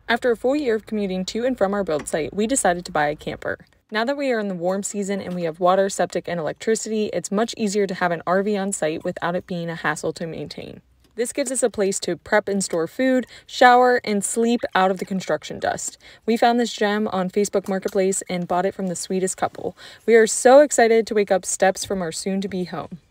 After a full year of commuting to and from our build site, we decided to buy a camper. Now that we are in the warm season and we have water, septic, and electricity, it's much easier to have an RV on site without it being a hassle to maintain. This gives us a place to prep and store food, shower, and sleep out of the construction dust. We found this gem on Facebook Marketplace and bought it from the sweetest couple. We are so excited to wake up steps from our soon-to-be home.